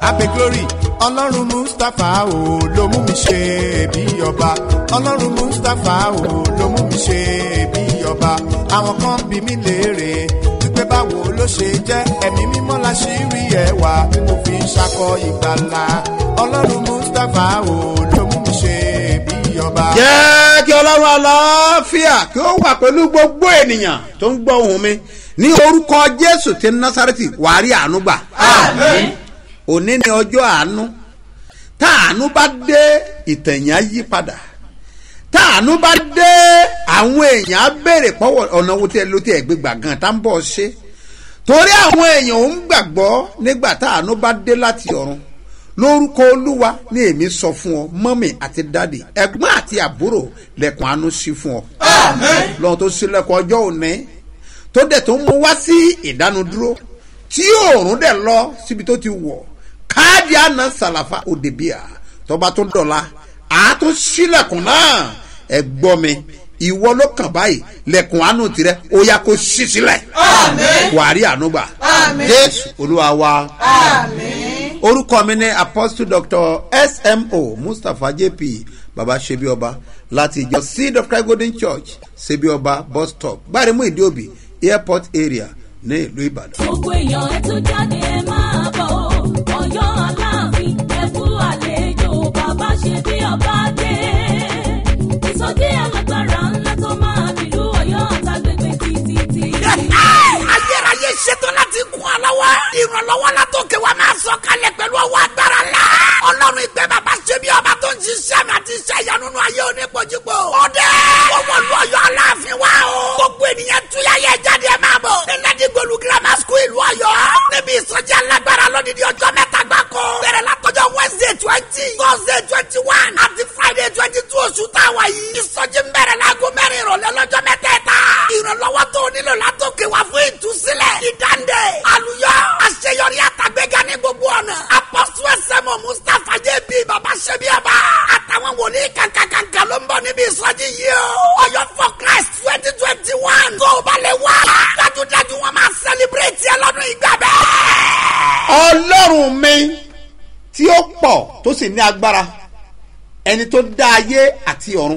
abe glory ọlọ́run mustapha o ló mú mi ṣe bí ọba ọlọ́run mustapha o ló mú mi ṣe bí ọba àwọn kan bí mi léèrè wípé báwo ló ṣe jẹ́ ẹ̀mí mímọ́ láṣírí ẹwà tí mo fi ń ṣakọ ìgbàlà ọlọ́run mustapha o ló mú mi ṣe bí ọba. jẹ́ kí ọlọ́run àlàáfíà kí ó wà pẹ̀lú gbogbo ènìyàn tó ń gbọ́ ohùn mi ní orúkọ jésù tí násárẹ́tì wàá rí àánú gbà. àmín. òní ni ọjọ́ àánú táàánú bá dé ìtẹ̀yìn á yí padà táàánú bá dé àwọn èèyàn á béèrè pọ́wọ́ ọ̀nà wo tí ẹ ló tí ẹ gbé gbà gan tá ń bọ̀ ṣe torí àwọn èèyàn ò ń gbàgbọ́ nígbà táàánú bá dé láti ọ̀run lórúkọ olúwa ní èmi sọ fún ọ mọ́mì àti dádì ẹ̀gbọ́n àti àbúrò lẹ̀kùn àánú sí fún ọ. àmín. lọ́n tó sílẹ̀kùn ọjọ́ òní tó dẹ̀ tó mú wá sí ìdánudúró tí òòrùn dẹ̀ lọ síbi tó ti wọ̀ káàdì àná sàlàfà òdèbíà tọba tó dọ̀la àátó sílẹ̀kùn náà ẹ gbọ́ mi ìwọ ló kàn báyìí lẹ̀kùn àánú tirẹ̀ ó yá kó ṣí sílẹ̀. àmín. wàá rí àánú gbà. àmín. jésù olúwa wa. àmín. orúkọ mi ní apostle dr smo mustapha jp baba sebioba láti ìjọ seed of christ golden church sebioba bus stop gbáremú ìdíòbí airport area ní ìlú ìbàdàn. gbogbo èèyàn ẹ tún jáde ẹ máa bọ̀ Ọ̀yọ́ Aláàfin ẹ kú àlejò bàbá ṣe bí ọba dé ìsọjí alágbára ńlá tó máa bìlú Ọ̀yọ́ àtàgbègbè títí. ayérayé ṣetán láti kún ọ lọ́wọ́ ìrànlọ́wọ́ látòkè wa máa sọ kalẹ̀ pẹ̀lú ọwọ́ agbára ńlá ọlọ́run ìgbẹ́ bàbá ṣe bí ọba tó ń ṣiṣẹ́ mi àti iṣẹ́ ìyanu nínú ayé onípojúpo ọdẹ ọmọ ìlú Ọ̀yọ́ Aláàfin wa o gbogbo ènìyàn túyáyé jáde ẹ máa bọ̀ ẹlẹ́dìgbòlù grammar school ìlú Ọ̀yọ́ níbi ìsọjí alágbára lọ́dídìí ọjọ́ mẹ́ta gbáko bẹ̀rẹ̀ látọjọ́ Wednesday 20 Thursday 21 àti Friday 22 oṣù táwa yìí ìsọjí ń bẹ̀rẹ̀ láago mẹ́rin ìrọ̀lẹ́ lọ́jọ́ mẹ́tẹ̀ẹ̀ta ìrànlọ́wọ́ tó nílò látòkè wá fún ìtúsílẹ̀ ìdáǹdè àlùyọ àṣeyọrí àtàgbéga ní gbogbo ọ̀nà apọ́sù ẹsẹ̀mọ̀ Mustapha JB bàbá ṣẹ́bí ọba àtàwọn wòlíì kankankankan ló ń bọ̀ níbi ìsọjí yìí o Ọ̀yọ́ for Christ 2021 tó o bá lè wá dájúdájú wọn máa celebrate ẹ lọ́dún ìgbà bẹ́ẹ̀. ọlọ́run mi tí ó pọ̀ tó sì ní agbára ẹni tó dá ayé àti ọ̀run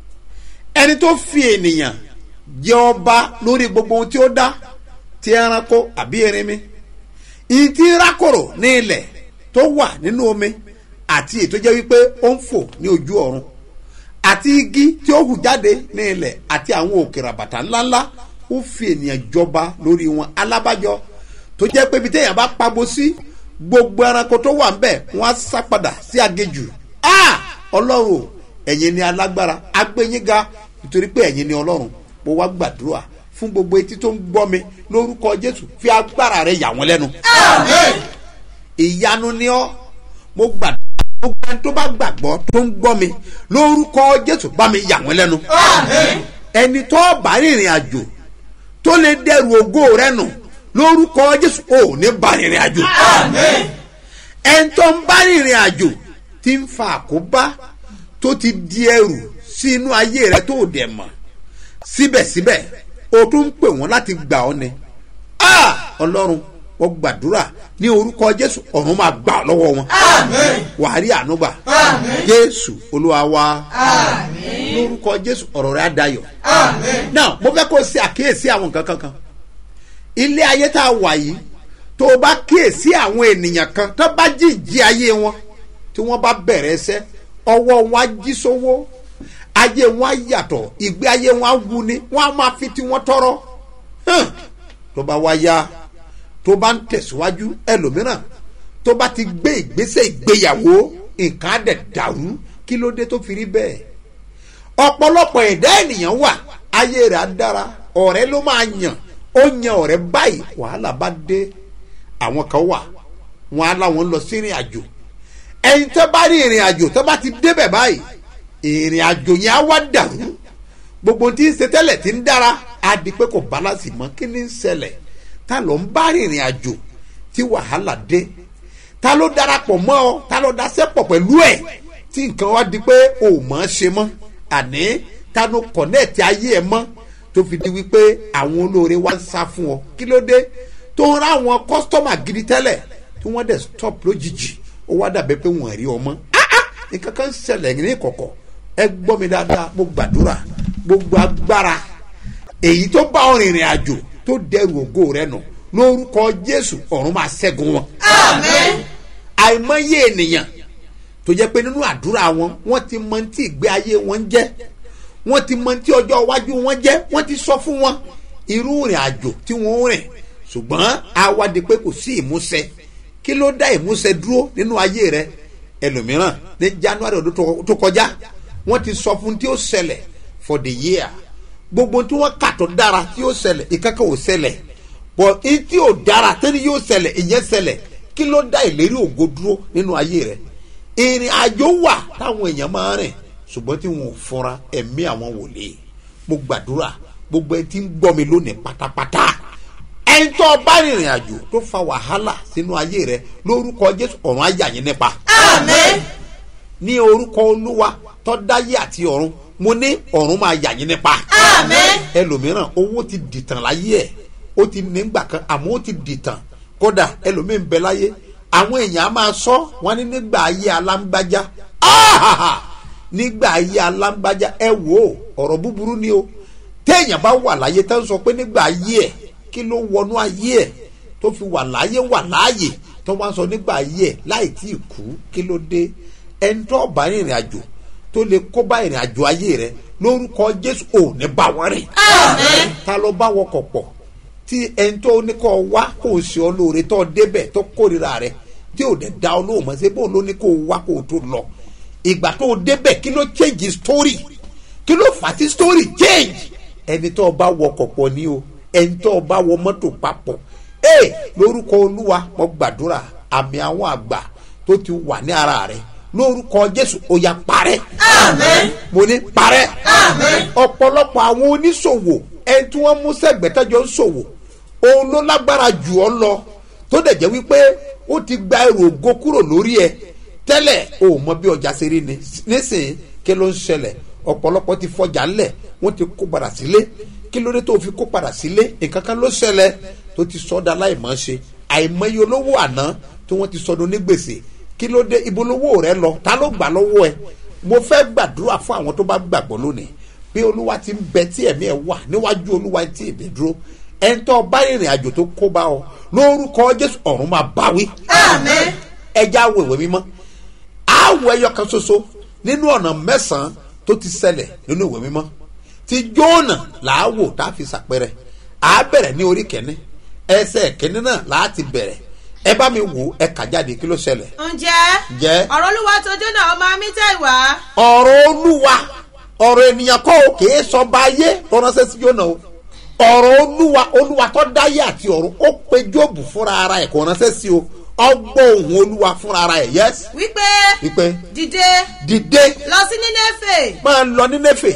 ẹni tó fi ènìyàn jẹ ọba lórí gbogbo ohun tí ó dá ti ẹranko àbí erinmi ìyí tí rákòrò ní ilẹ̀ tó wà nínú omi àti ètò jẹ́ wípé ó ń fò ní ojú ọ̀run àti igi tí ó hù jáde ní ilẹ̀ àti àwọn òkè ràbàtà ńláńlá ó fi ènìyàn jọba lórí wọn alábàjọ tó jẹ́ pé ibi téèyàn bá pabo sí gbogbo ẹranko tó wà ńbẹ̀ wọ́n á sá padà sí agejù ọlọ́run ẹ̀yin ni alágbára agbẹ́yìnga nítorí pé ẹ̀yin ni ọlọ́run mo wá gbàdúrà fún gbogbo etí tó ń gbọ́ mi lórúkọ jésù fi agbára rẹ yà wọ́n lẹ́nu. àmín. ìyanu ni ọ́ mo gbàdúrà gbogbo ẹni tó bá gbàgbọ́ tó ń gbọ́ mi lórúkọ jésù bá mi yà wọ́n lẹ́nu. àmín. ẹni tó bá rìnrìn àjò tó lè dẹrù ògo rẹ nù lórúkọ jésù ò ní bá rìnrìn àjò. àmín. ẹni tó ń bá rìnrìn àjò tí ń fa àkóbá tó ti di ẹrù sí inú ayé rẹ tó dẹ̀ mọ̀ síbẹ̀síbẹ̀ o tún ń pè wọ́n láti gbà ọ́ ni ọlọ́run wọ́n gbàdúrà ní orúkọ jésù ọ̀run máa gbà ọ́ lọ́wọ́ wọn. àmín. wàá rí àánú gbà. àmín. jésù olúwa wa. àmín. lórúkọ jésù ọ̀rọ̀ rẹ̀ á dayọ̀. àmín. náà mo fẹ́ kó o ṣe àkíyèsí àwọn nǹkan kankan ilé ayé tá a wà yìí tó o bá kíyèsí àwọn ènìyàn kan tó bá jíjí ayé wọn tí wọ́n bá bẹ̀rẹ̀ ẹsẹ̀ ọwọ́ wọn á jí sówó ayé wọn á yàtọ̀ ìgbé ayé wọn á wuni wọn á máa fi tí wọ́n tọrọ tó bá wá yá tó bá ń tẹ̀síwájú ẹlòmíràn tó bá ti gbé ìgbésẹ̀ ìgbéyàwó nǹkan á dẹ̀ dàrú kí ló dé tó fi rí bẹ́ẹ̀ ọ̀pọ̀lọpọ̀ ẹ̀dá ènìyàn wà ayé rẹ̀ á dára ọ̀rẹ́ ló máa yàn ó yan ọ̀rẹ́ báyìí wàhálà bá dé àwọn kan wà wọn á láwọn lọ sí ìrìn àjò ẹ̀yin tó bá rí ìrìn àjò tó bá ti débẹ̀ báyìí ìrìn àjò yẹn á wá dàrú gbogbo tí ń ṣe tẹ́lẹ̀ tí ń dára á di pé kò bálàsì mọ́ kí ni ń ṣẹlẹ̀ ta ló ń bá ìrìn àjò tí wàhálà dé ta ló darapọ̀ mọ́ ọ ta ló daṣẹ́pọ̀ pẹ̀lú ẹ̀ tí nǹkan wá di pé ò mọ̀ ọ́n ṣe mọ́ àní ta ló kọ̀nẹ́ẹ̀tì ayé ẹ̀ mọ́ tó fi di wípé àwọn olóore wá ń sá fún ọ kí ló dé tó ń rá àwọn kọ́sítọ́mà gidi tẹ́lẹ̀ tí wọ́n dẹ̀ stop lójijì ó wá dàbẹ́ pé wọ́n rí ọmọ nǹkan kan ṣẹlẹ̀ ní ìkọ̀kọ̀ ẹ gbọ́ mi dáadáa mo gbàdúrà gbogbo agbára èyí tó bá ọ rìnrìn àjò tó dẹrù ògo rẹ nù lórúkọ Jésù ọ̀run máa ṣẹ́gun wọn. Àmín. àìmọye ènìyàn tó jẹ́ pé nínú àdúrà wọn wọ́n ti mọ tí ìgbé ayé wọn jẹ́ wọ́n ti mọ tí ọjọ́ iwájú wọn jẹ́ wọ́n ti sọ fún wọn irú ìrìn àjò tí wọ́n rìn ṣùgbọ́n àwádìí pé kò sí ìmúṣẹ kí ló dá ìmúṣẹ dúró nínú ayé rẹ ẹlòmíràn ní January ọdún tó kọjá wọ́n ti sọ fún tí ó ṣẹlẹ̀ for the year gbogbo tí wọ́n kà tó dára tí ó ṣẹlẹ̀ ìkankan ò ṣẹlẹ̀ bọ̀ tí ò dára tẹ́ni yóò ṣẹlẹ̀ ìyẹn ṣẹlẹ̀ kí ló dá ìlérí ògo dúró nínú ayé rẹ ìrìn àjò wà táwọn èèyàn máa rìn ṣùgbọ́n tí wọn ò fúnra ẹ̀mí àwọn wòlíì mo gbàdúrà gbogbo ẹ tí ń gbọ́ mi lónìí pátápátá ẹni tó bá rìnrìn àjò tó fa wàhálà sínú ayé rẹ lórúkọ Jésù ọ̀run á yà yín nípa. Àmín. ní orúkọ Olúwa tó dáyé àti ọ̀run mo ní ọ̀run máa yà yín nípa. Àmín. ẹlòmíràn owó ti dìtàn láyé ẹ̀ ó ti nígbà kan àmọ́ ó ti dìtàn kódà ẹlòmíín bẹ láyé àwọn èèyàn á máa sọ wọn ní nígbà ayé alámbájá nígbà ayé alámbájá ẹ wò ó ọ̀rọ̀ búburú ni o téèyàn bá wà láyé tó ń sọ pé nígbà ayé ẹ̀ kí ló wọnú ayé ẹ̀ tó fi wà láyé tó wá ń sọ nígbà ayé ẹ̀ láì tí ì kú kí ló dé ẹni tó bá rìnrìn àjò tó lè kó bá ìrìn àjò ayé rẹ lórúkọ Jésù ò ní bá wọn rìn. Àmín. ta ló bá wọkọ̀ pọ̀ tí ẹni tó ní kó wá kó o ṣe ọ lóore tó débẹ̀ tó kórìíra rẹ tí ò dẹ̀ da ọ lóhùn mọ́ ṣe bóun ló ní kó o wá kó o tó lọ ìgbà tó o débẹ̀ kí ló change story kí ló fà tí story change ẹni tó bá wọkọ̀ pọ̀ ní o ẹni tó bá wọ mọ́tò papọ̀ lórúkọ Olúwa mo gbàdúrà àmì àwọn àgbà tó ti wà ní ara rẹ lórúkọ Jésù ó yá parẹ́. Àmín. mo ní parẹ́. Àmín. ọ̀pọ̀lọpọ̀ àwọn oníṣòwò ẹni tí wọ́n mú sẹ́gbẹ̀tẹ́jọ́ ń ṣòwò òun ló lágbára jù ọ́ lọ tó dẹ̀ jẹ́ wípé ó ti gba èrò ògo kúrò lórí ẹ tẹ́lẹ̀ o mọ bí ọjà ṣe rí ni nísìnyí kí ló ń ṣẹlẹ̀ ọ̀pọ̀lọpọ̀ ti fọjà ńlẹ̀ wọ́n ti kó padà sílé kí ló dé tó fi kó padà sílé nǹkan kan ló ṣẹlẹ̀ tó ti sọ́dọ̀ aláìmọ̀ ṣe àìmọye olówó àná tí wọ́n ti sọdọ̀ ní gbèsè kí ló dé ibo lówó rẹ lọ ta ló gbà lọ́wọ́ ẹ mo fẹ́ gbàdúrà fún àwọn tó bá gbàgbọ́ lónìí pé Olúwa ti ń bẹ tí ẹ̀mí ẹ wà níwájú Olúwa tí èmi dúró ẹni tó bá ìrìn àjò tó kó bá ọ lórúkọ Jésù ọ̀run máa bá wí. Àmín. ẹja wo ìwé mímọ́ àwọ̀ ẹyọ kan ṣoṣo nínú ọ̀nà mẹ́sàn-án tó ti ṣẹlẹ̀ nínú ìwé mímọ́ ti Jónà làáwò tá a fi ṣàpẹrẹ à bẹ̀rẹ̀ ní orí kẹ́ni ẹsẹ̀ kẹ́ni náà láti bẹ̀rẹ̀ ẹ bá mi wò ẹ kà jáde kí ló ṣẹlẹ̀. ǹjẹ́ ọ̀rọ̀ Olúwa tó Jónà ọmọ Amittai wá. ọ̀rọ̀ Olúwa ọ̀rọ̀ ènìyàn kọ́ ò kìí sọ bá ayé tó ránṣẹ́ sí Jónà o ọ̀rọ̀ Olúwa tó dáyé àti ọ̀run ó pe Jóòbù fúnra ara ẹ̀ kò ránṣẹ́ sí o ọgbọ́n ohùn Olúwa fúnra ara ẹ̀ yẹ́sì. wípé dìde lọ sí Nínéfè. máa lọ Nínéfè.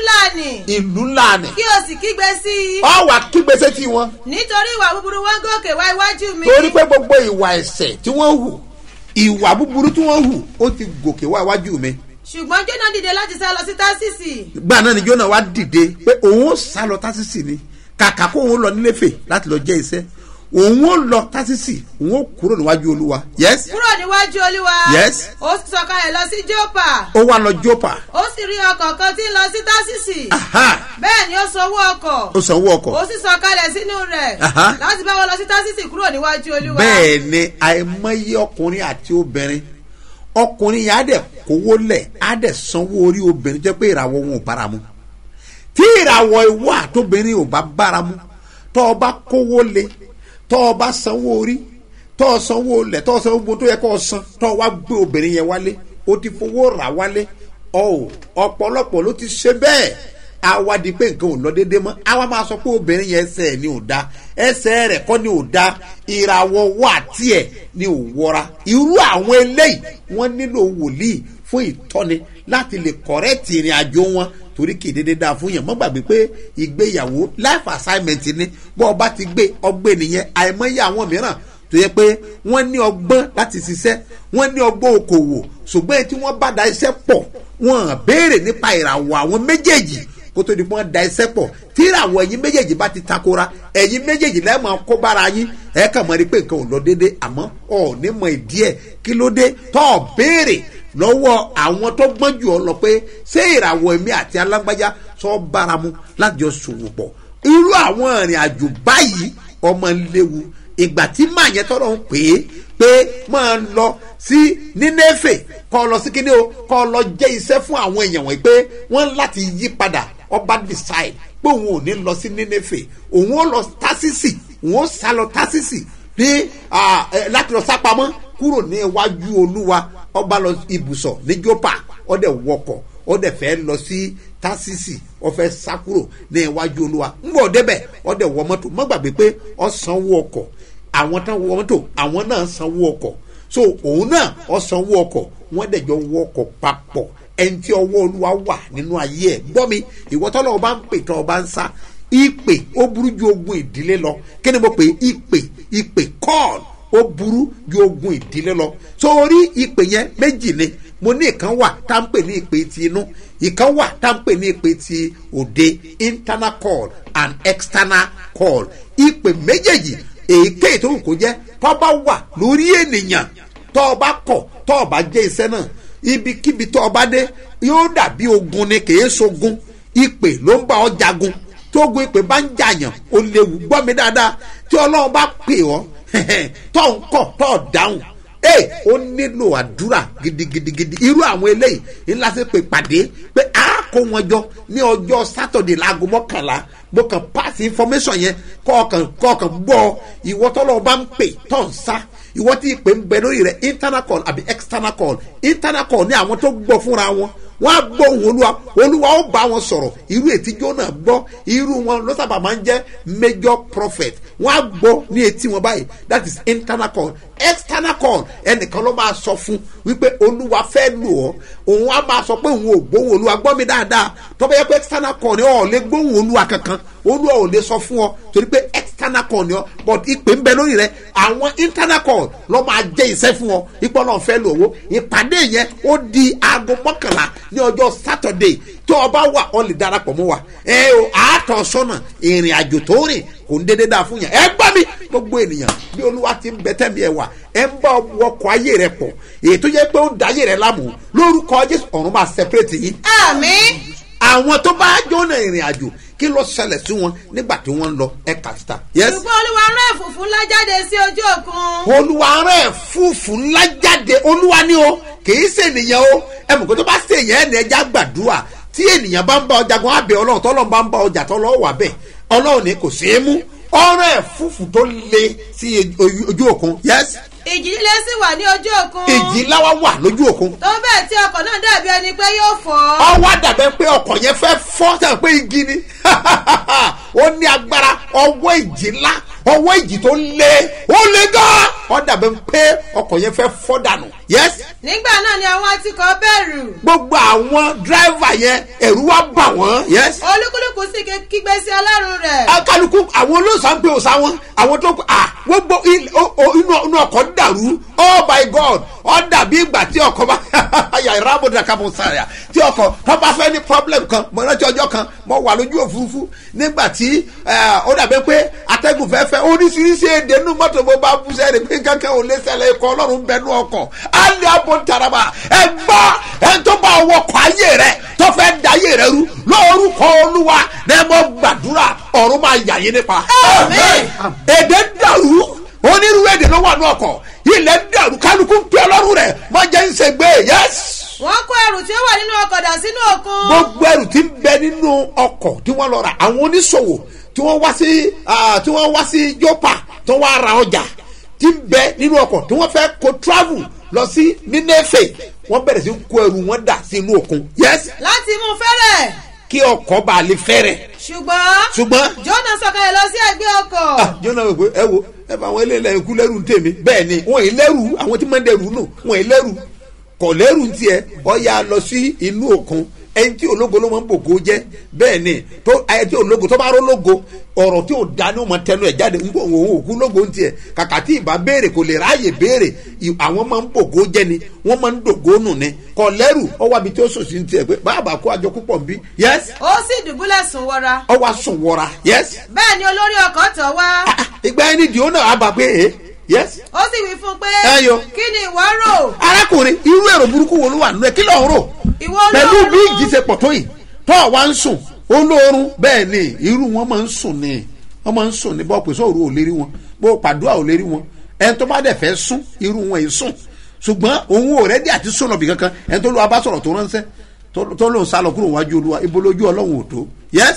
ìlú ńlá ni. kí o sì kígbe sí i. ọ wà kígbe sétí wọn. nítorí ìwà búburú wọn gòkè wá iwájú mi. torí pé gbogbo ìwà ẹ̀ṣẹ̀ tí wọ́n hù ìwà búburú tí wọ́n hù ó ti gòkè wá iwájú mi. ṣùgbọ́n Jónà dìde láti sá lọ sí Tásìsì. gbà náà ni Jónà wá dìde pé òun ó sá lọ Tásìsì ni kàkà kó òun lọ Nínéfè láti lọ jẹ́ iṣẹ́ òun ó lọ Tásìsì òun ó kúrò níwájú Olúwa. yes. kúrò níwájú Olúwa. yes. ó sì sọ̀kalẹ̀ lọ sí Jópa. ó wá lọ Jópa. ó sì rí ọkọ̀ kan tí ń lọ sí Tásìsì. bẹ́ẹ̀ ni ó sanwó ọkọ̀. ó sanwó ọkọ̀. ó sì sọ̀kalẹ̀ sínú rẹ̀. láti bá wọn lọ sí Tásìsì kúrò níwájú Olúwa. bẹ́ẹ̀ ni àìmọye ọkùnrin àti obìnrin ọkùnrin yẹn á dẹ̀ kówó lẹ̀ á dẹ̀ sanwó orí obìnrin jẹ́ pé ìràwọ̀ wọn ò bára mu tí ìràwọ̀ ìwọ àtobìnrin ò bá bára mu tọ́ ọ bá kówó lé tọ́ ọ bá sanwó orí tọ́ ọ sanwó lẹ̀ tọ́ ọ sanwó gbogbo tó yẹ kọ́ ọ san tọ́ ọ wá gbé obìnrin yẹn wálé o ti fowó rà wálé ọ̀pọ̀lọpọ̀ ló ti ṣe bẹ́ẹ̀ àwa di pé nǹkan ò lọ déédéé mọ́ àwa máa sọ pé obìnrin yẹn ẹsẹ̀ ẹ̀ ni ò da ẹsẹ̀ rẹ̀ kọ́ ni ò da ìràwọ̀ wà tiẹ̀ ni ò wọra irú àwọn eléyìí wọ́n nílò wòlíì fún ìtọ́ni láti lè kọ̀rẹ́tì ìrìn àjò wọn torí kì í dédé dáa fún yẹn mọ́ gbàgbé pé ìgbéyàwó life assignment ni bọ́ ọba ti gbé ọgbẹ́ nìyẹn àìmọye àwọn mìíràn tó yẹ pé wọ́n ní ọgbọ́n láti ṣiṣẹ́ wọ́n ní ọgbọ́n okòwò ṣùgbọ́n tí wọ́n bá da iṣẹ́ pọ̀ wọ́n béèrè nípa ìràwọ̀ àwọn méjèèjì kó tó di pọ́n da ẹsẹ̀ pọ̀ tíràwọ̀ ẹ̀yin méjèèjì bá ti takora ẹ̀yin méjèèjì lẹ́ẹ̀mọ́ kó bára yín ẹ̀ kàn mọ́ rí pé nǹkan ò lọ déédé àmọ́ ọ̀ ní mọ̀ ìdí ẹ̀ kí ló dé tọ́ ọ béèrè lọ́wọ́ àwọn tó gbọ́n jù ọ lọ pé ṣé ìràwọ̀ ẹ̀mí àti alágbájá sọ bára mu láti jọ ṣòwò pọ̀ irú àwọn ìrìn àjò báyìí ọmọ léwu ìgbà tí màá yẹn tọrọ ń pè é pé máa lọ sí Nínéfè kọ́ lọ sí kíní o kọ́ lọ jẹ́ iṣẹ́ fún àwọn èèyàn wọ̀nyí pé wọ́n láti yí padà ọba decide pé òun ò ní lọ sí Nínéfè òun ó lọ Tásísì òun ó sá lọ Tásísì ní láti lọ sápamọ́ kúrò ní iwájú Olúwa ọba lọ ibùsọ̀ ní Jópa ọdẹ wọkọ̀ ọdẹ fẹ́ lọ sí Tásísì ọfẹ́ sá kúrò ní iwájú Olúwa ń bọ̀ débẹ̀ ọdẹ wọ mọ́tò má gbàgbé pé ó sanwó ọkọ̀ àwọn tán wọ mọ́tò àwọn náà sanwó ọkọ̀ so òun náà ó sanwó ọkọ̀ wọ́n dẹ̀jọ́ wọ ọkọ̀ papọ̀ ẹni tí ọwọ́ Olúwa wà nínú ayé ẹ̀ gbọ́ mi ìwọ tọ́lọ́ ọba ń pè tọ́ ọba ń sá ìpè ó burú ju ogun ìdílé lọ kí ni mo pè ìpè call ó burú ju ogun ìdílé lọ sórí ìpè yẹn méjì ni mo ní ìkan wà tá ń pè ní ìpè ti inú ìkan wà tá ń pè ní ìpè ti òde internal call and external call ìpè méjèèjì èyíkéyìí tó kò jẹ́ tó bá wà lórí ènìyàn tó bá kọ̀ tó bá jẹ́ iṣẹ́ náà ibikíbi tó bá dé yóò dàbí ogun ni kì í ṣogun ìpè ló ń bá ọ jagun tógun ìpè bá ń jàyàn ó léwu gbọ́ mi dáadáa tí Ọlọ́run bá pè ọ́ tó ń kọ̀ tó dáhùn ó nílò àdúrà gidigidigidi irú àwọn eléyìí ńlá sí pé pàdé pé a kó wọn jọ ní ọjọ́ Sátọ̀dé láago 11 mo kàn pass information yẹn kọ̀ọ̀kan gbọ́ ìwọ tọ́lọ́ bá ń pè tó ń sá ìwọ tí ìpè ń bẹ lórí rẹ̀ internal call àbí external call internal call ní àwọn tó gbọ́ fúnra wọn wọ́n á gbọ́ ohùn Olúwa ó bá wọn sọ̀rọ̀ irú ètí Jónà gbọ́ irú wọn ló sábà máa ń jẹ́ major prophet wọ́n á gbọ́ ní etí wọn báyìí that is internal call external call ẹnìkan ló máa sọ fún wípé Olúwa fẹ́ lò ọ́ òun á máa sọ pé òun ò gbóhùn Olúwa gbọ́ mi dáadáa tó bá yẹ pé external call ni ọ̀ lè gbóhùn Olúwa kankan Olúwa ò lè sọ fún ọ torí pé external call ni ọ but ìpè ń bẹ lórí rẹ àwọn internal call ló máa jẹ́ iṣẹ́ fún ọ ipò náà fẹ́ lò owó ìpàdé yẹn ó di aago 11 ní ọjọ́ Saturday tó o bá wà ọ lè darapọ̀ mọ́ wa àátọ̀ sọ́nà ìrìn àjò tó rìn kò ń dédé dáa fún yàn ẹ gbọ́ mi gbogbo ènìyàn bí Olúwa ti ń bẹ tẹ́mi ẹ wà ẹ ń bá wọkọ̀ ayé rẹ pọ̀ èyí tó yẹ pé ó da ayé rẹ láàmú lórúkọ Jésù ọ̀run máa separate yín. àmín. àwọn tó bá jóná ìrìn àjò kí ló ṣẹlẹ̀ sí wọn nígbà tí wọ́n ń lọ ẹ̀ka síta. ṣùgbọ́n Olúwa rán ẹ̀fùfù ńlá jáde sí ojú òkun. Olúwa rán ẹ̀fùfù ńlá jáde Olúwa ni o kì í ṣe ènìyàn o ẹ mọ̀ kó tó bá ṣe èèyàn ẹni ẹja gbàdúrà tí ènìyàn bá ń bá ọjà gan abẹ Ọlọ́run tọ́lọ́run bá ń bá ọjà tọ́lọ́run wà bẹ́ẹ̀ Ọlọ́run ni kò ṣeé mú ọ̀rọ̀ ẹ̀fùfù tó le sí ojú òkun. yes. ìjì líle sì wà ní ojú òkun. ìjì láwa wà lójú òkun. tó bẹ́ẹ̀ tí ọkọ̀ náà dàbí ẹni pé yóò fọ́. ọwọ́ àdàbẹ́ pé ọkọ̀ yẹn fẹ́ fọ́ sẹ́yìn pé igi ni ó ní agbára ọwọ́ ìjì ńlá ọwọ́ ìjì tó le ó le gan ó dàbẹ́ pé ọkọ̀ yẹn fẹ́ fọ́ dànù. yes. nígbà náà ni àwọn atukọ̀ bẹ̀rù. gbogbo àwọn dírẹ́fà yẹn ẹ̀rù wá bà wọ́n. yes. olúkúlùkù sì kígbe sí Ọlọ́run rẹ̀. akálukú àwọn olóòsàn pé òsà wọn àwọn tó gbogbo inú ọkọ̀ dàrú oh my God ó dàbí ìgbà tí ọkọ̀ bá yàrá bó dàka bó sàrà tí ọkọ̀ tó bá fẹ́ ní problem kan mo rántí ọjọ́ kan mo wà lójú òfurufú nígbà tí ó dàbí pé atẹ́gùn fẹ́fẹ́ oríṣiríṣi èdè nínú mọ́tò bó bá bú sẹ́rẹ̀ pé kankan ò lè ṣẹlẹ̀ ikọ̀ Ọlọ́run bẹnu ọkọ̀ alẹ́ abọ́ taraba ẹ gbọ́ ẹ tó bá wọkọ̀ ayé rẹ tó fẹ́ da ayé rẹ rú lórúkọ Olúwa ní mo gbàdúrà ọ̀run máa yà yín nípa. èdè dàrú onírúurú èdè ló wà ní ọkọ̀ ilẹ̀ dàrú kálukú pé Ọlọ́run rẹ̀ wọ́n jẹ́ ń ṣe gbé yes. wọ́n kó ẹrù tí ó wà nínú ọkọ̀ dà sínú òkun. gbogbo ẹrù tí ń bẹ nínú ọkọ̀ tí wọ́n lọ rà àwọn oníṣòwò tí wọ́n wá sí Jópa tí wọ́n ra ọjà tí ń bẹ nínú ọkọ̀ tí wọ́n fẹ́ kó travel lọ sí Nínéfè wọ́n bẹ̀rẹ̀ sí kó ẹrù wọn dà sínú òkun. yes. láti mú fẹ́rẹ̀. kí ọkọ̀ bá lè fẹ́rẹ̀. ṣùgbọ́n Jónà sọ̀kalẹ̀ lọ sí ẹgbẹ́ ọkọ̀. Jónà wò ẹ wo ẹ bá àwọn eléyìí kú lẹ́rù ń tèmi bẹ́ẹ̀ ni wọ́n ì lẹ́rù àwọn tí máa ń dẹrù nù wọ́n ì lẹ́rù kọ̀ lẹ́rù tiẹ̀ ó yá lọ sí inú òkun ẹni tí ológo ló máa ń bògo jẹ́ bẹ́ẹ̀ ni ẹni tí ológo tó bá rọ́ lógo ọ̀rọ̀ tí ò dá ní ọmọ tẹnu ẹ̀ jáde nígbà òun òkú lógo ń tiẹ̀ kàkà tí ìbá béèrè kò lè ráàyè béèrè àwọn máa ń bògo jẹ́ ni wọ́n máa ń dògo nù ni kò lẹ́rù ọwọ́ àbí tí ó sòsì ń tiẹ̀ pé bàbá kó àjọ púpọ̀ ń bí yes. ó sì dùbúlẹ̀ sùn wọra. ó wá sùn wọra yes. bẹ́ẹ̀ ni olórí ọkọ̀ tọ̀ wá. ìgbà ẹni dìó náà á bà pé yes. ó sì wí fún pé ẹyọ kí ni ìwọ rò. arákùnrin irú èrò burúkú wo ló wà nínú ẹ kí ló ń rò pẹ̀lú bí ìjì ṣe pọ̀ tó yìí tó wá ń sùn olóorun bẹ́ẹ̀ ni irú wọn máa ń sùn ni wọ́n máa ń sùn ní bọ́ọ̀pù sóòrù ò lérí wọn bó pàdúrà ò lérí wọn ẹni tó bá dẹ̀ fẹ́ sùn irú wọn yìí sùn ṣùgbọ́n òun ò rẹ́dí àti sùn lọ́bì kankan ẹni tó lọ́wọ́ bá sọ̀rọ̀ tó ránṣẹ́ tó lóun sálọ kúrò wájú olúwa ibo lójú ọlọ́run ò tó yes.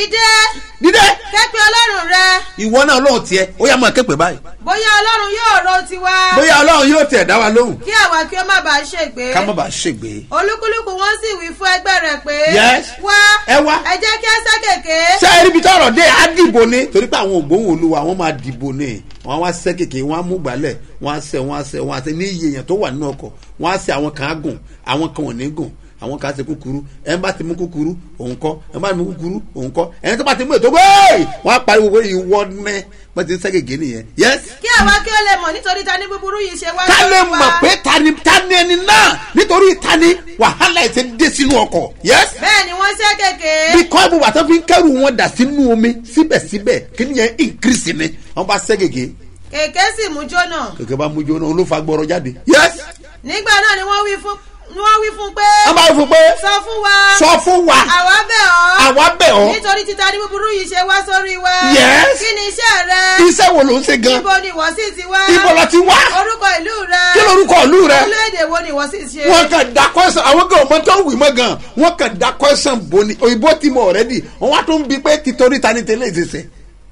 dídé képe ọlọ́run rẹ. ìwọ náà ọlọ́run tiẹ̀ ó yá máa képe báyìí. bóyá ọlọ́run yóò ro tiwa. bóyá ọlọ́run yóò tẹ̀ dá wa lóhùn. kí àwa kí ó má bàa ṣègbé. ká má bàa ṣègbé. olúkúlùkù wọn sì wí fún ẹgbẹ́ rẹ̀ pé. yes. ẹ wá. ẹ jẹ́ kí ẹ sá kèké. ṣé ẹ rí ibi tọrọ dé á dìbò ni. torí pé àwọn ògbóhùn olúwa wọn máa dìbò ni wọn wá sẹ́ kèké wọn á mú gbálẹ̀ wọn á sẹ́ ní iye èèyàn tó wà nínú ọkọ̀ wọn á sẹ́ àwọn kan á gùn àwọn kan ò ní gùn àwọn kan ṣe kúkúrú ẹni bá ti mú kúkúrú òun kọ́ ẹni bá ti mú kúkúrú òun kọ́ ẹni tó bá ti mú ètò gbé wọn á pariwo pé ìwọ ní wọn ti ń sẹ́gẹ̀gẹ̀ nìyẹn. yes. kí àwa kí ó lè mọ̀ nítorí tani búburú yìí ṣe wá. ká lè mọ̀ pé tani ẹni náà nítorí tani wàhálà ẹ̀ ti dé sínú ọkọ̀. yes. bẹ́ẹ̀ ni wọ́n ṣe kéke. bí kọ́ ibùba tó fi ń kẹ́rù wọn dà sínú omi síbẹ̀síbẹ̀ kí ni yẹn increase ni wọ́n bá sẹ́gẹ̀gẹ̀. kèké sì mú jóná. kèké bá mú jóná olófa gbọ́rọ̀ jáde. yes. nígbà náà ni wọ́n wí fún pé. wọ́n bá wí fún pé. sọ fún wa. àwa bẹ̀ ọ́. nítorí títa ní búburú yìí ṣe wá sórí wa. yes. kí ni iṣẹ́ rẹ. iṣẹ́ wo ló ń ṣe gan. ibo ni ìwọ sì ti wá. ibo lọ ti wá. orúkọ ìlú rẹ. kí lorúkọ ìlú rẹ. orílẹ̀-èdè wo ni ìwọ sì ṣe. wọ́n kàn da kọ́sán àwọn kan ọmọ tó wì mọ́ gan wọ́n kàn da kọ́sán bò ní òyìnbó ti mọ̀ ọ̀rẹ́dì wọ́n wá tó ń bi pé títorí ta ni tẹ́lẹ̀ ìṣẹ̀ṣẹ̀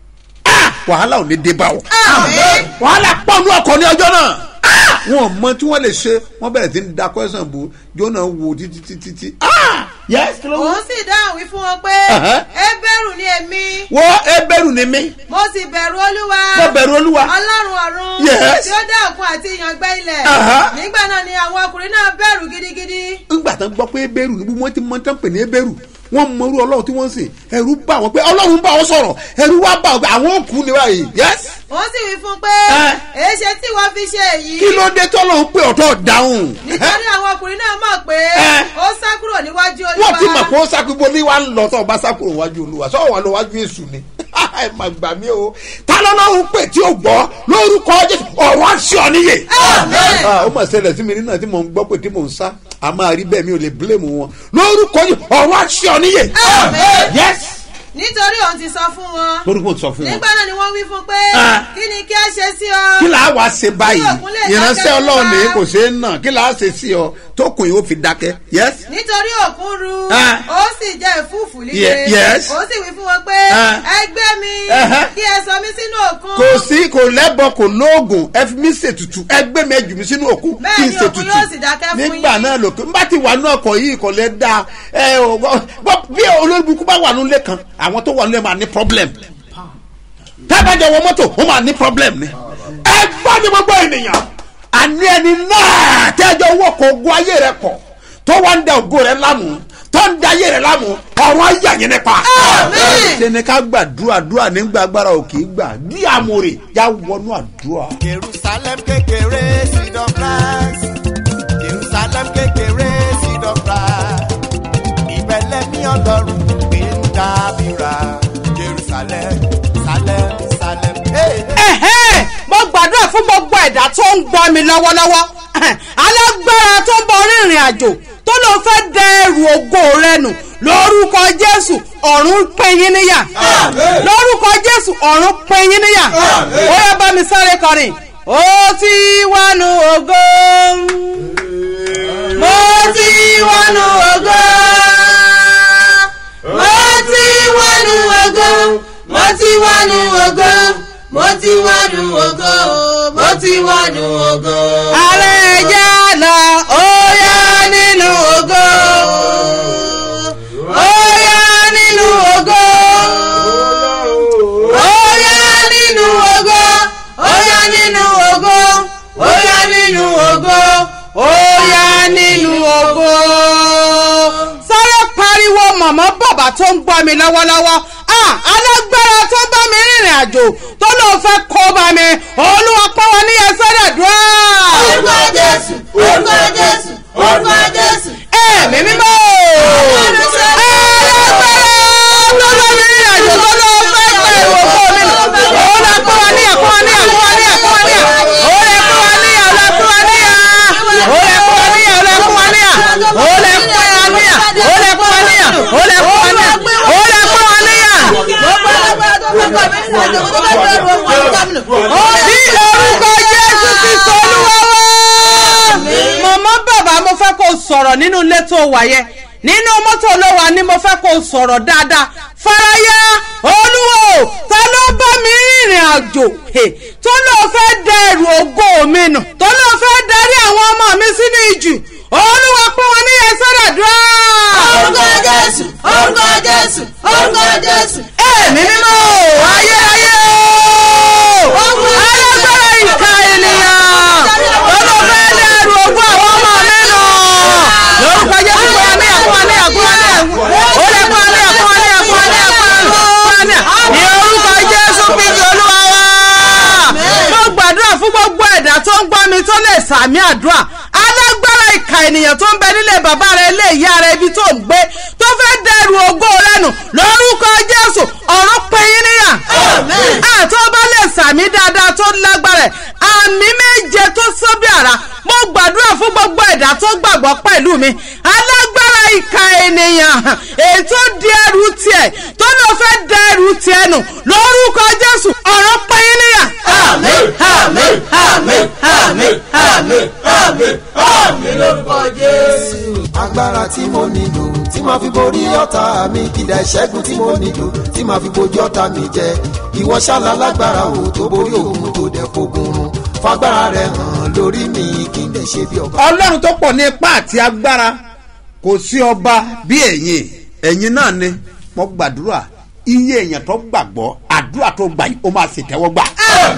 wàhálà ò ní dé bá o. wàhálà pọ̀ ní ọkọ̀ ní ọjọ́ náà wọn mọ tí wọn lè ṣe wọn bẹ̀rẹ̀ sí ní da question bò jóná wo títí. yes. òun sì dáhùn wí fún wọn pé ẹbẹ̀rù ni èmi. wọ́n ẹbẹ̀rù ni mí. mo sì bẹ̀rù olúwa. mo bẹ̀rù olúwa. ọlọ́run ọ̀run. yes. tí ó dá òkun àti ìyàngbẹ́ ilẹ̀. nígbà náà ni àwọn ọkùnrin náà bẹ̀rù gidigidi. nígbà tán gbọ́ pé ẹbẹ̀rù ni wọ́n ti mọ tán pè ní ẹbẹ̀rù wọ́n mọrú ọlọ́run tí wọ́n ń sìn ẹ̀rù bá wọn pé ọlọ́run bá wọn sọ̀rọ̀ ẹ̀rù wá bá wọn pé àwọn òkú ni báyìí. yes. wọ́n sì wí fún pé èéṣe tí wọ́n fi ṣe èyí. kí ló dé tọ́lọ́run pé ọ̀tọ̀ dáhùn. nítorí àwọn ọkùnrin náà mọ̀ pé ó sá kúrò níwájú olúwa. wọ́n ti mọ̀ pé ó sá kúrò ní wàá lọ tó bá sá kúrò níwájú olúwa sọ́wọ́ wà lọ́wájú èṣù ni ẹ má gbà mí o ta lọ́lọ́run pè tí ó gbọ́ lórúkọ Jésù ọ̀rọ̀ àṣẹ ọ̀nìyẹ. ó mà ṣẹlẹ̀ sí mi nínú tí mò ń gbọ́ pé tí mò ń sá a máa rí bẹ́ẹ̀ mi ò lè blame wọn lórúkọ Jésù ọ̀rọ̀ àṣẹ ọ̀nìyẹ. yes. nítorí òun ti sọ fún wọn. lórúkọ ti sọ fún wọn. nígbà náà ni wọ́n wí fún pé kí ni kí a ṣe sí ọ. kí là á wá ṣe báyìí ìránṣẹ́ ọlọ́run ní kò ṣe é nà kí là á ṣe sí ọ tó kùn yóò fi dákẹ́. yes. nítorí òkun ru ó sì jẹ́ ìfúùfù líle. yes. ó sì wí fún wọn pé ẹ gbé mi kí ẹ sọ mí sínú òkun. kò sí kò lẹ́bọ kò lóògùn ẹ fi mí ṣètùtù ẹ gbé mi ẹ jù mí sínú òkun kí n ṣètùtù. bẹ́ẹ̀ ni òkun yóò sì dákẹ́ fún yín. nígbà náà lòkè n bá ti wà ní ọkọ̀ yìí kò lè dáa bí olóògùn bá wà nílé kan àwọn tó wà nílé máa ní problem tábàjẹ́ wọ mọ́tò ó máa ní problem ni ẹ gbọ́ ní gbogbo ènìyàn àní ẹni náà tẹ́jọ́ owó kò gun ayé rẹ pọ̀ tó wá ń da ògo rẹ lámù tó ń da ayé rẹ lámù ọ̀run ayé àyẹn nípa. ṣe ni ká gbàdúrà nígbà agbára òkè gbà bí àmúre yà wọnú àdúrà. Jerusalem kékeré seed of Christ Jerusalem kékeré seed of Christ ìbẹ̀lẹ̀ ní ọlọ́run gbé ń dábìrà Jerusalem Salem Salem. mo gbàdúrà fún gbogbo ẹ̀dá tó ń gbọ́ mi lọ́wọ́lọ́wọ́ alágbára tó ń bọ rìnrìn àjò tó ló fẹ́ dẹ ẹrù ògo rẹ nù lórúkọ Jésù ọ̀run pín yín níyà lórúkọ Jésù ọ̀run pín yín níyà ó yẹ bá mi sáré kọrin ó ti wánu ògo mo ti wánu ògo mo ti wánu ògo mo ti wánu ògo mo ti wánu ògo mo ti wánu ògo. ààrẹ ẹ̀jẹ̀ lọ ó yá nínú ògo ó yá nínú ògo ó yá nínú ògo ó yá nínú ògo ó yá nínú ògo ó yá nínú ògo. sáré mọ̀mọ́ bàbá tó ń gbọ́ mi lọ́wọ́lọ́wọ́ alágbára tó bá mi rìnrìn àjò tó lóun fẹ́ kó bá mi olúwa pọ́n wọn ní ẹsẹ̀ rẹ̀ dùn. orúkọ jésù orúkọ jésù orúkọ jésù. ẹ̀mí mímọ́ alágbára tó bá mi rìnrìn àjò tó lóun fẹ́ gba ìwòkó mi olúwa pọ́n wọn ní ẹ̀kọ́ wọn ní ẹ̀kọ́ wọn ní ẹ̀kọ́ wọn ní ní orúkọ Jésù Kristi Olúwa wa. Màmá bàbá mo fẹ́ kó sọ̀rọ̀ nínú ilé tó wà yẹn nínú mọ́tò ló wà ní mo fẹ́ kó sọ̀rọ̀ dáadáa faraya olúwo ta ló bá mi rìnrìn àjò tó ló fẹ́ dẹrù ògo mi nù tó ló fẹ́ darí àwọn ọmọ mi sínú ìjù olúwa pọ́n wọn ní ẹsẹ̀ àdúrà. orúkọ jésù orúkọ jésù orúkọ jésù. ẹ̀mí mímọ́ ayérayé alágbára ìka ènìyàn tó ló fẹ́ dẹrù ògo àwọn ọmọ mi nù lórúkọ jésù pọ́n wọn ní ẹ̀kọ́ ní ẹ̀kọ́ ní ẹ̀kọ́ ó lè pọ́n ní ẹ̀kọ́ ní ẹ̀kọ́ ní ẹ̀kọ́ ní orúkọ jésù Kristi Olúwa wa. Mo gbàdúrà fún gbogbo ẹ̀dá tó ń gbọ́ mi tó lè sàmì àdúrà alágbára ìka ènìyàn tó ń bẹ nílé bàbá rẹ ilé ìyá rẹ ibi tó ń gbé tó fẹ́ dẹrù ògo rẹ nù lórúkọ jésù ọ̀rọ̀ pé yín níyà. àtọ́ bá lè sàmì dáadáa tó lágbára àmì méje tó sán bí àrá mo gbàdúrà fún gbogbo ẹ̀dá tó gbàgbọ́ pẹ̀lú mi alágbára ìka ènìyàn èyí tó di ẹrù tiẹ̀ tó lọ fẹ́ dẹrù tiẹ̀ nù lórúkọ jésù ọ̀rọ̀ pé yín níyà. àmín àmín àmín àmín àmín àmín àmín lórúkọ jésù. agbára tí mo nílò tí màá fi borí ọ̀tá mi kìdá ìṣẹ́gun tí mo nílò tí màá fi bojú ọ̀tá mi jẹ ìwọ ṣáàlà lágbára o tó borí òun tó dẹ̀ fogun run fagbára rẹ̀ hàn lórí mi kí n lè ṣe bí ọba. ọlọ́run tó pọ̀ ní ipá àti agbára kò sí ọba bí ẹ̀yin náà ni mo gbàdúrà iye èèyàn tó gbàgbọ́ àdúrà tó gbà yìí ó máa sì tẹ́wọ́ gbà.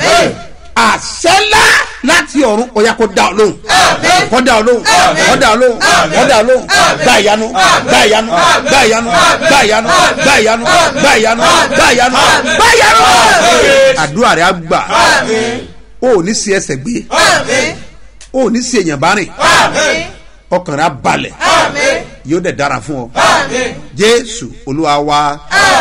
àṣẹlá láti ọ̀run ó yá kó dá ọ lóhùn kó dá ọ lóhùn kó dá ọ lóhùn kó dá ọ lóhùn gbà ìyanu gbà ìyanu gbà ìyanu gbà ìyanu gbà ìyanu gbà ìyanu gbà ìyanu gbà ìyanu. àdúrà rẹ̀ á gbà ó ní sí ẹsẹ̀ gbé ó ní sí èèyàn bá rìn ọkàn rẹ̀ á balẹ̀ yóò dẹ̀ dára fún ọ Jésù Olúwa wa.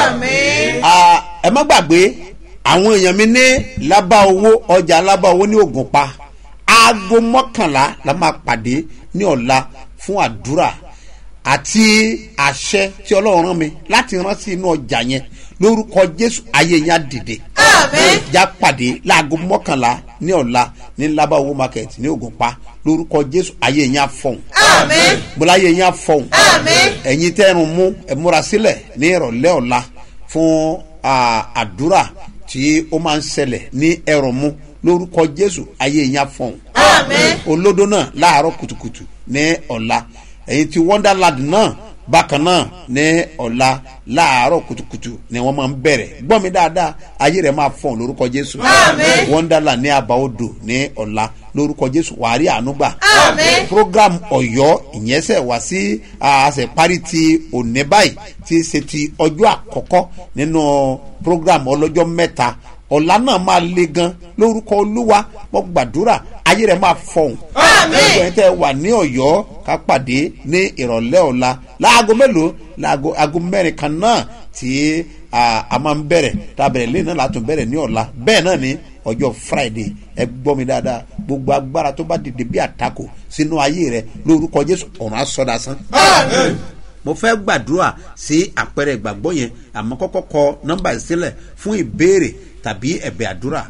ẹ má gbàgbé àwọn èèyàn mi ní Lábáowó ọjà Lábáowó ní Ògùnpa aago 11 la máa pàdé ní ọ̀la fún àdúrà àti àṣẹ tí Ọlọ́run rán mi láti rán sí inú ọjà yẹn lórúkọ Jésù ayé yẹn á dìde já pàdé láago 11 ní ọ̀la ní Lábáowó market ní Ògùnpa lórúkọ Jésù ayé yẹn á fọhùn bọ́lá ayé yẹn á fọhùn ẹ̀yin tẹ́rùn mú ẹ múra sílẹ̀ ní ìrọ̀lẹ́ ọ̀la fún àdúrà tí ó máa ń ṣẹlẹ̀ ní ẹ̀rọ̀mú lórúkọ Jésù ayé yẹn á fọhùn olódó náà láàárọ̀ kùtùkùtù ní ọ̀la ẹ̀yin tí Wonderland náà bákan náà ní ọ̀la láàárọ̀ kùtùkùtù ni wọ́n máa ń bẹ̀rẹ̀ gbọ́ mi dáadáa ayé rẹ̀ máa fọ̀n lórúkọ Jésù Wonderland ní Àbáodò ní ọ̀la lórúkọ Jésù wàá rí àánú gbà program Ọ̀yọ́ ìyẹnsẹ̀ wá sí àṣẹ parí ti òní báyìí tí ṣe ti ọjọ́ àkọ́kọ́ nínú program ọlọ́jọ́ mẹ́ta ọ̀la náà máa le gan lórúkọ Olúwa mo gbàdúrà ayé rẹ̀ máa fọ̀hún ẹgbẹ́ tẹ́ wà ní Ọ̀yọ́ ká pàdé ní ìrọ̀lẹ́ ọ̀la láago mélòó láago mẹ́rin kan náà tí a máa ń bẹ̀rẹ̀ tá a bẹ̀rẹ̀ lẹ́yìn náà látún bẹ̀rẹ̀ ní ọ̀la bẹ́ẹ̀ náà ní ọjọ́ Friday ẹ gbọ́ mi dáadáa gbogbo agbára tó bá dìde bí àtakò sínú ayé rẹ̀ lórúkọ Jésù ọ̀run á sọdá sán. mo fẹ́ gbàdúrà sí àpẹẹrẹ ìgbàgbọ́ yẹn àmọ́ kọ́kọ́ kọ nọ́mbà ìsílẹ̀ fún ìbéèrè tàbí ẹ̀bẹ̀ àdúrà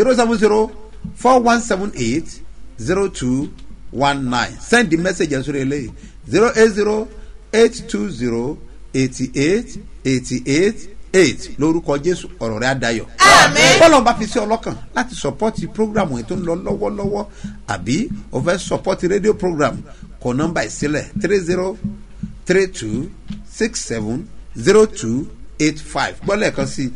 070-417-80219 send the message ẹ̀sùn rẹ̀ lẹ́yìn 080-820-8888 lórúkọ Jésù ọ̀rọ̀ rẹ̀ á dayọ̀. bọ́lá ọba fi sí ọlọ́kàn láti sọpọ́tì prógrámù yẹn tó ń lọ lọ́wọ́lọ́wọ́ àbí o fẹ́ sọpọ́tì rédíò prógrámù kọ nọ́mbà ìsílẹ̀ 30-3267-0285 gbọ́lẹ̀ kan sí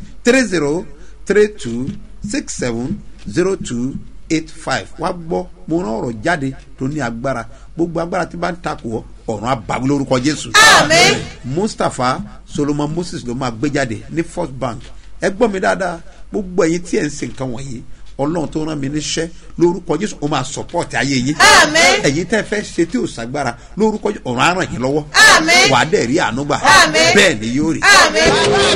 30-3267-0285 wá gbọ́ mo rán ọ̀rọ̀ jáde tó ní agbára gbogbo agbára tí bá ń takò ọ́ ọ̀run àbáwí lórúkọ Jésù. Àmín. Mustapha Solomon Moses ló máa gbé jáde ní First Bank. Ẹ gbọ́ mi dáadáa, gbogbo ẹ̀yin tí ẹ̀ ń ṣe nǹkan wọ̀nyí Ọlọ́run tó rán mi níṣẹ́ lórúkọ Jésù ó máa support ayé yín. Àmín. Ẹ̀yin tẹ́ fẹ́ ṣe tí ò ságbára lórúkọ Jésù ọ̀run á ràn yín lọ́wọ́. Àmín. Wàá dẹ̀ rí àánú gbà. Àmín. Bẹ́ẹ̀ ni yóò rí. Àmín.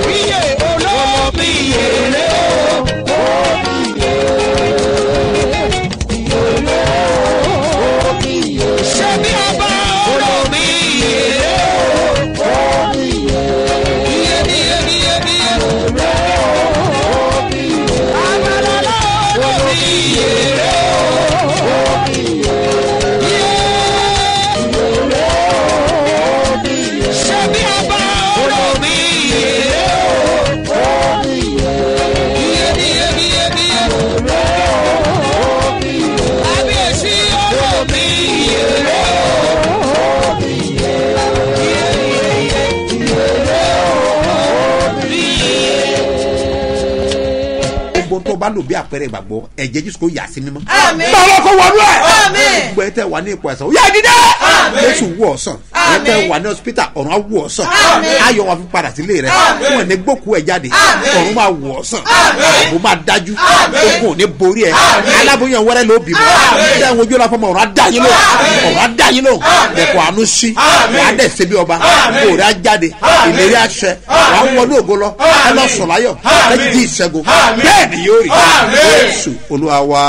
tó bá lò bí àpẹẹrẹ ìgbàgbọ́ ẹ̀jẹ̀ Jésù kò yà sí mímọ́. Àmín. báwo kò wọnú ẹ̀. Àmín. gbogbo ẹ tẹ wà ní ipò ẹ̀sán ó yá dídá. Jésù wù ọ́ sàn. ẹ tẹ wà ní hospital ọ̀run á wù ọ́ sàn. ayọ̀ wa fi padà sílé rẹ̀. wọn ní gbókù ẹ̀ jáde. ọ̀run máa wù ọ́ sàn. ààbò máa dájú. ogun ò ní borí ẹ̀. aláboyún wẹ́rẹ́ ló bímọ. ṣé ẹ̀ ń wojú ọlọ́fọ́mọ ọ̀run á dá yín lóhùn. ọ̀run á dá yín lóhùn. ẹ̀kọ́ àánú sí. wàá dẹ̀ ṣe bí ọba. òòrè á jáde. ìlérí àṣẹ. wàá wọlé ògo lọ. ẹ lọ sọ̀ láyọ̀. ẹ di ìṣẹ́gun. bẹ́ẹ̀ ni yóò rí. Jésù Olúwa wa.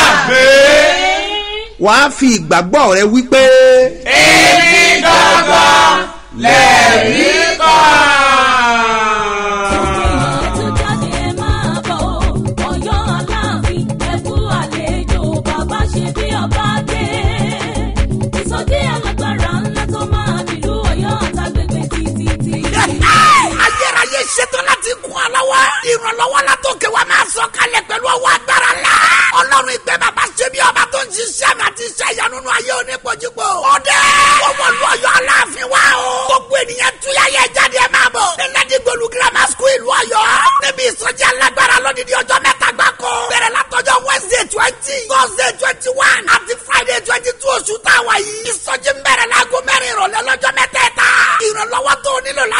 Wàá fi ìgbàgbọ́ rẹ wípé. èmi gangan lẹ́ẹ̀rí kan. ṣetán láti kún ọ lọ́wọ́. ìrànlọ́wọ́ la tó kẹ́ wa máa sọ kalẹ̀ pẹ̀lú ọwọ́ agbára la. ọlọ́run ìgbẹ́ bàbá ṣe bí ọba tó ń ṣiṣẹ́ mi àti iṣẹ́ ìyanu nínú ayé onípojúpo. ọdẹ ọmọ ìlú Ọ̀yọ́ aláàfin wa o. gbogbo ènìyàn túyà yẹ jáde ẹ máa bọ̀. Ẹlẹ́dìgbòlù grammar school ìlú Ọ̀yọ́. níbi ìsọjí alágbára lódìdí ọjọ́ mẹ́ta gbáko. bẹ̀rẹ̀ látọjọ́ Wednesday 20 Thursday 21 àti Friday 22 oṣù táwa yìí. ìsọjí ń bẹ̀rẹ̀ láago 4 ìrọ̀lẹ́ lọ́jọ́ mẹ́tẹ̀ẹ̀ta. ìrànlọ́wọ́ tó nílò